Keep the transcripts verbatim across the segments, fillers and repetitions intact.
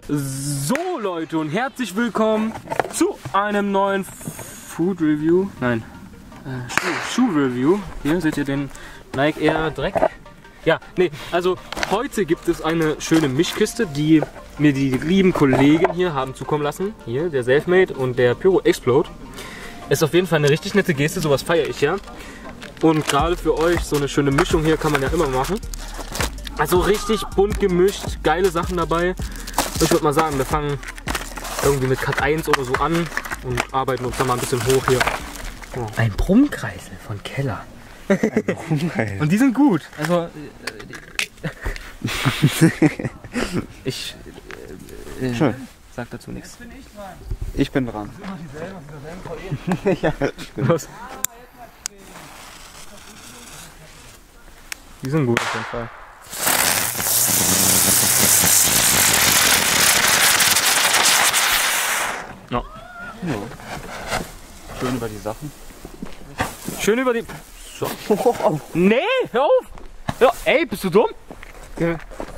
So Leute und herzlich willkommen zu einem neuen Food Review. Nein, äh, Schuh, Schuh Review. Hier seht ihr den Nike Air Dreck. Ja, nee, also heute gibt es eine schöne Mischkiste, die mir die lieben Kollegen hier haben zukommen lassen. Hier, der Selfmade und der Pyro Explode. Ist auf jeden Fall eine richtig nette Geste, sowas feiere ich ja. Und gerade für euch so eine schöne Mischung hier kann man ja immer machen. Also richtig bunt gemischt, geile Sachen dabei. Ich würde mal sagen, wir fangen irgendwie mit Cut eins oder so an und arbeiten uns dann mal ein bisschen hoch hier. Oh. Ein Brummkreisel von Keller. Ein Brummkreisel. Und die sind gut. Also äh, ich äh, Schön. Sag dazu nichts. Ich bin dran. Ja, los. Die sind gut auf jeden Fall. No. Ja. Schön über die Sachen. Schön über die... So. Nee, hör auf! Ja, ey, bist du dumm? Ja.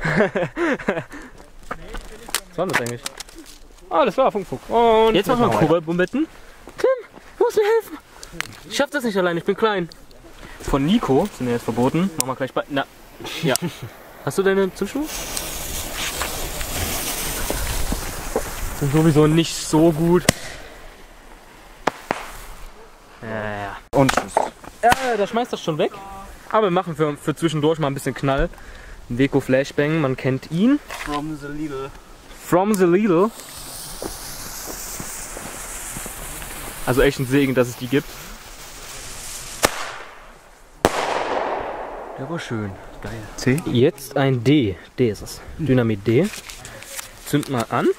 Was war das eigentlich? Ah, das war Funkfuck. Und jetzt machen wir Kobaltbombetten. Tim, du musst mir helfen. Ich schaff das nicht allein, ich bin klein. Von Nico sind wir jetzt verboten. Machen wir gleich bei... Na, ja. Hast du deine Zündschnur? Sind sowieso nicht so gut. Ja, ja. Und tschüss. Ja, der schmeißt das schon weg. Aber wir machen für, für zwischendurch mal ein bisschen Knall. Weco Flashbang, man kennt ihn. From the Lidl. From the Lidl. Also echt ein Segen, dass es die gibt. Der war schön. Geil. C? Jetzt ein D. D ist es. Dynamit D. Zünd mal an.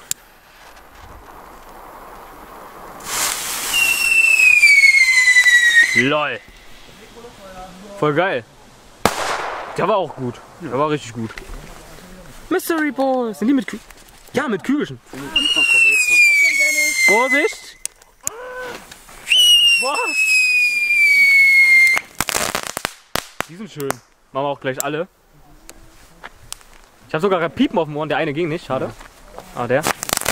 LOL. Voll geil. Der war auch gut. Der war richtig gut. Mystery Ball. Sind die mit Kü Ja, mit Kügelchen. Vorsicht. Was? Die sind schön. Machen wir auch gleich alle. Ich habe sogar ein Piepen auf dem Ohr und der eine ging nicht. Schade. Ah, der.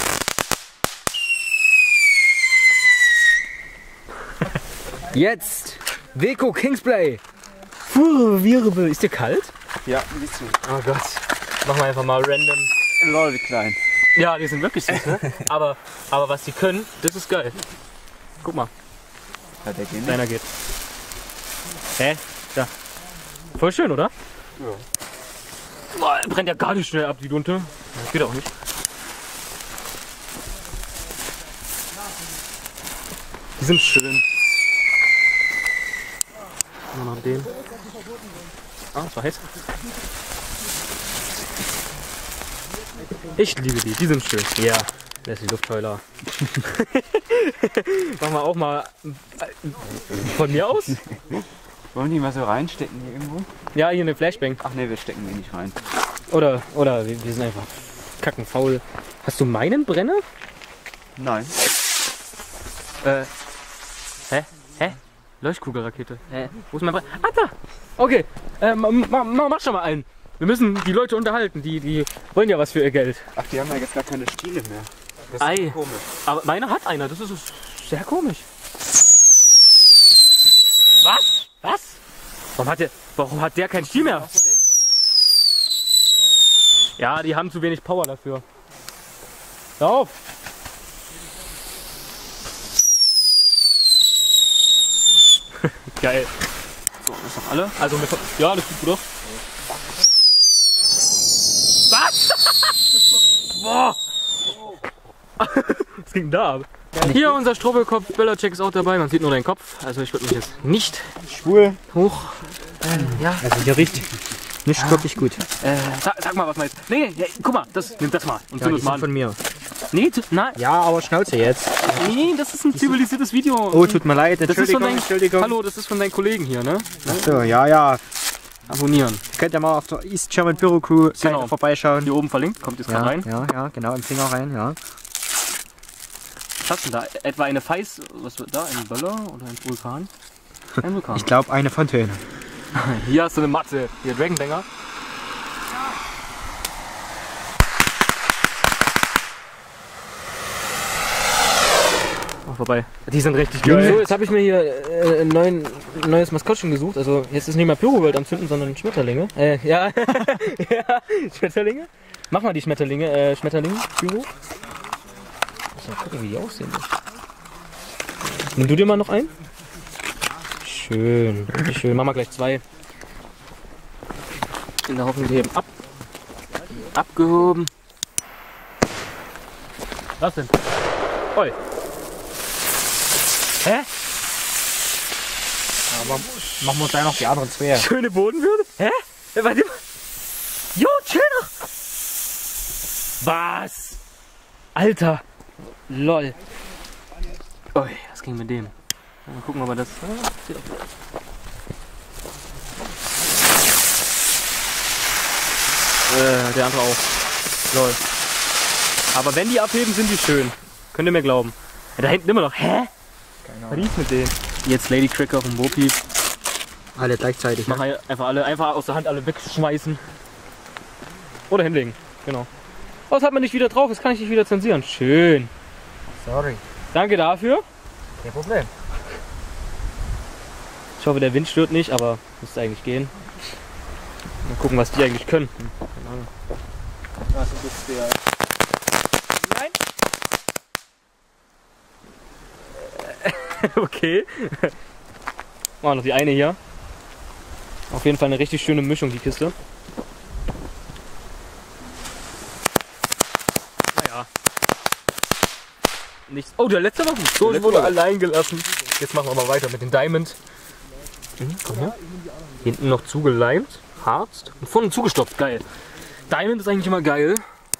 Jetzt Weco Kingsplay. Puh, Wirbel. Ist dir kalt? Ja, ein bisschen. Oh Gott. Machen wir einfach mal random. Lol, wie klein. Ja, die sind wirklich süß, ne? aber, aber was die können, das ist geil. Guck mal. Ja, der geht nicht. Deiner geht. Hä? Da. Voll schön, oder? Ja. Boah, brennt ja gar nicht schnell ab, die Lunte. Das geht auch nicht. Die sind schön. Noch den. Ah, es war heiß. Ich liebe die, die sind schön. Ja, das ist die Luftheuler. Machen wir auch mal von mir aus. Wollen die mal so reinstecken hier irgendwo? Ja, hier eine Flashbang. Ach ne, wir stecken die nicht rein. Oder, oder wir, wir sind einfach kackenfaul. Hast du meinen Brenner? Nein. Äh. Hä? Hä? Leuchtkugelrakete. Hä? Wo ist mein Brenner? Ah, da! Okay, äh, ma, ma, ma, mach schon mal einen. Wir müssen die Leute unterhalten, die, die wollen ja was für ihr Geld. Ach, die haben ja jetzt gar keine Stiele mehr. Das Ei. ist komisch. Aber meiner hat einer, das ist sehr komisch. Was? Was? Warum hat der, warum hat der keinen Stiel mehr? Ja, die haben zu wenig Power dafür. Hör auf! Geil. So, das ist doch alle. Also, mit, ja, das sieht gut aus. Was? Boah! Was ging da ab? Hier unser Strobelkopf, Bella-Check ist auch dabei, man sieht nur deinen Kopf, also ich würde mich jetzt nicht schwul hoch. Ähm, ja. Also hier riecht nicht ja. wirklich gut. Äh, sag, sag mal, was meinst du? Nee, nee, guck mal, das, nimm das mal und ja, zünd es mal an. Von mir. Nee, nein. Ja, aber Schnauze jetzt. Nee, das ist ein zivilisiertes Video. Oh, tut mir leid, das ist von dein, Entschuldigung. Hallo, das ist von deinen Kollegen hier, ne? Ach so, ja, ja. Abonnieren. Könnt ihr mal auf der East German Pyro Crew Seite genau. vorbeischauen. Hier oben verlinkt, kommt jetzt ja, gerade rein. Ja, ja, genau, im Finger rein, ja. Was hast du denn da? Etwa eine Feiß, was wird da? Ein Böller oder ein Vulkan? Ein Vulkan. Ich glaube eine Fontäne. Hier hast du eine Matte. Hier Dragon Banger. vorbei. Die sind richtig geil. So, jetzt habe ich mir hier äh, ein, neuen, ein neues Maskottchen gesucht. Also jetzt ist nicht mehr Pyro-World am Zünden, sondern Schmetterlinge. Äh, ja. Ja, Schmetterlinge. Mach mal die Schmetterlinge, äh, Schmetterlinge, Pyro. Mal gucken, wie die aussehen. Nimm du dir mal noch einen? Schön, richtig schön. Mach mal gleich zwei. In der Hoffnung, die heben ab. Abgehoben. Was denn? Oi. Hä? Aber machen wir uns da noch die anderen zwei. Schöne Bodenwürde? Hä? Ja, warte mal. Jo, chill doch. Was? Alter. Lol. Oi, was ging mit dem? Mal gucken, ob er das... Ah, sieht auch gut aus. Äh, der andere auch. Lol. Aber wenn die abheben, sind die schön. Könnt ihr mir glauben. Ja, da hinten immer noch. Hä? Keine Was ist mit denen? Jetzt Lady Cracker und Bopi. Alle gleichzeitig. Mach Ne? einfach alle, einfach aus der Hand alle wegschmeißen. Oder hinlegen. Genau. Oh, das hat man nicht wieder drauf, das kann ich nicht wieder zensieren. Schön. Sorry. Danke dafür. Kein Problem. Ich hoffe, der Wind stört nicht, aber müsste eigentlich gehen. Mal gucken, was die eigentlich können. Hm, keine Ahnung. Das ist der. Nein. Okay. Machen wir noch die eine hier. Auf jeden Fall eine richtig schöne Mischung, die Kiste. Naja. Nichts. Oh, der letzte war gut. So, ich wurde allein gelassen. Jetzt machen wir mal weiter mit den Diamond. Mhm, komm her. Hinten noch zugeleimt. Harzt. Und vorne zugestopft. Geil. Diamond ist eigentlich immer geil.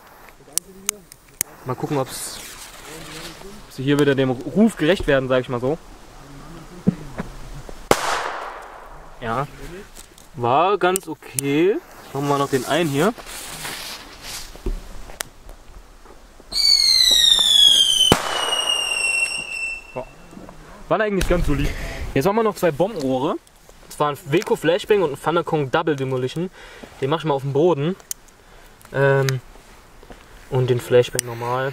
Mal gucken, ob sie hier wieder dem Ruf gerecht werden, sage ich mal so. Ja. War ganz okay. Jetzt machen wir noch den einen hier. War eigentlich ganz solid. Jetzt machen wir noch zwei Bombenohre. Das waren ein Weco Flashbang und ein Thunderkong Double Demolition. Den mach ich mal auf den Boden. Ähm, und den Flashbang normal.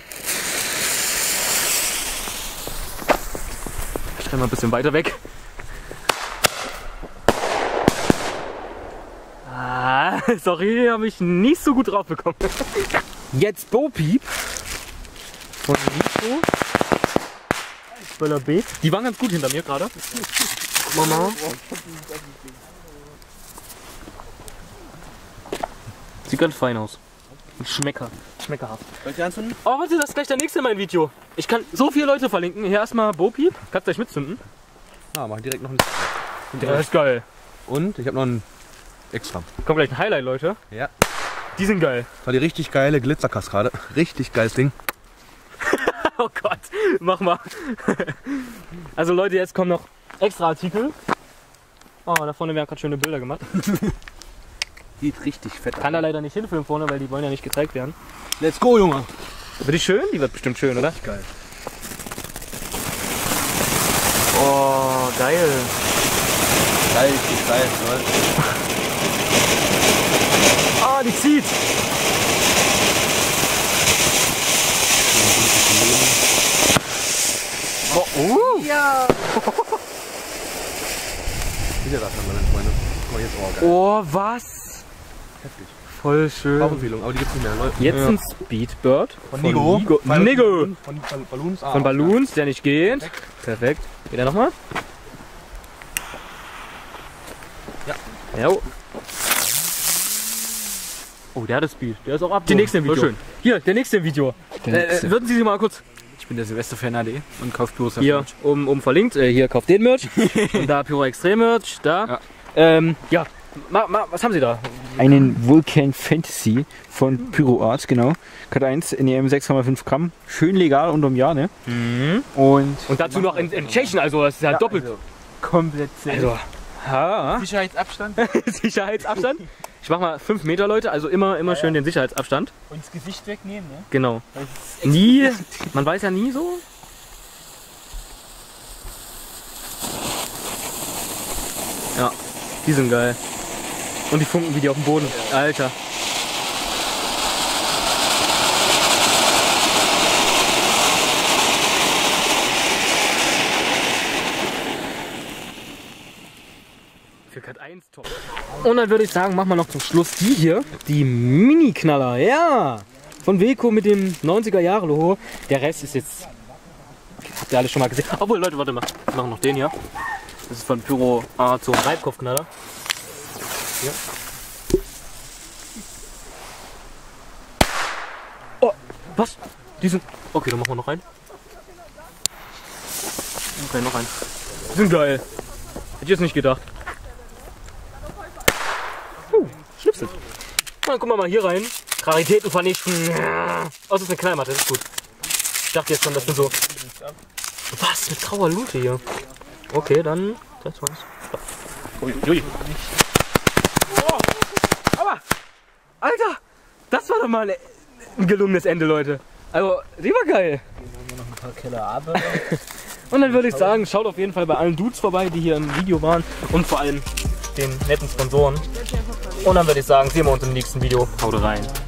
Ich stelle mal ein bisschen weiter weg. Ah, sorry, habe ich nicht so gut drauf bekommen. Jetzt Bo-Peep von Nico. Böller B. Die waren ganz gut hinter mir gerade. Mama. Sieht ganz fein aus. Und Schmecker. Schmeckerhaft. Wollt ihr anzünden? Oh, warte, das ist gleich der nächste in meinem Video. Ich kann so viele Leute verlinken. Hier erstmal Bo-Peep. Kannst gleich mitzünden. Ah, mach direkt noch ein. Der ist geil. Und ich habe noch ein extra. Kommt gleich ein Highlight, Leute. Ja. Die sind geil. Das war die richtig geile Glitzerkaskade. Richtig geiles Ding. Oh Gott, mach mal. Also Leute, jetzt kommen noch extra Artikel. Oh, da vorne werden gerade schöne Bilder gemacht. Sieht richtig fett aus. Kann da leider nicht hinfilmen vorne, weil die wollen ja nicht gezeigt werden. Let's go, Junge. Wird die schön? Die wird bestimmt schön, oder? Geil. Oh, geil. Geil, ist geil, Leute. Ah, die zieht. Oh, uh. Ja! Wieder das haben wir, meine Freunde. Guck mal, jetzt oh, geil. Oh, was? Heftig. Voll schön. Kaufempfehlung, aber die gibt's nicht mehr, Leute. Jetzt Ja. ein Speedbird Von Nigo. Nigo. Von, Nigo. Von, von Balloons. Ah, Von Balloons, der nicht geht. Perfekt. Perfekt. Wieder nochmal? Ja. Ja. Oh, der hat das Speed. Der ist auch ab. Die nächste im Video. schön. Hier, der nächste im Video. Der Äh, nächste. äh, würden Sie sich mal kurz Ich bin der Silvester-Fan A D und kauft Pyros hier um, um verlinkt. Äh, hier kauft den Merch. Und da Pyro Extrem Merch. Da. Ja. Ähm, ja. Ma, ma, was haben Sie da? Einen Vulcan Fantasy von Pyro Art, genau. Cut eins in E M sechs Komma fünf Gramm. Schön legal unterm Jahr, ne? Mhm. Und Und dazu noch in, in Tschechien, also das ist ja, doppelt. also komplett safe. Also, ha. Sicherheitsabstand. Sicherheitsabstand. Ich mach mal fünf Meter, Leute, also immer, immer schön den Sicherheitsabstand. Und das Gesicht wegnehmen, ne? Genau. Nie, man weiß ja nie so. Ja, die sind geil. Und die funken wie die auf dem Boden. Alter. eins top. Und dann würde ich sagen, machen wir noch zum Schluss die hier. Die Mini-Knaller, ja. Von Weco mit dem neunziger Jahre Logo. Der Rest ist jetzt... Habt ihr alle schon mal gesehen? Obwohl, Leute, warte mal. Wir machen noch den hier. Das ist von Pyro Art, so ein Reibkopfknaller. Hier. Oh, was? Die sind... Okay, dann machen wir noch einen. Okay, noch einen. Die sind geil. Hätte ich jetzt nicht gedacht. Uh, Schnipsel. Dann gucken wir mal hier rein. Raritäten vernichten. Ja. Oh, das ist eine Knallmatte, das ist gut. Ich dachte jetzt schon, das sind so... Was? Mit grauer Lute hier. Okay, dann... Das war's. Uiui. Oh, aber... Alter! Das war doch mal ein gelungenes Ende, Leute. Also, die war geil. Noch ein paar Keller ab. Und dann würde ich sagen, schaut auf jeden Fall bei allen Dudes vorbei, die hier im Video waren. Und vor allem den netten Sponsoren. Und dann würde ich sagen, sehen wir uns im nächsten Video. Haut rein.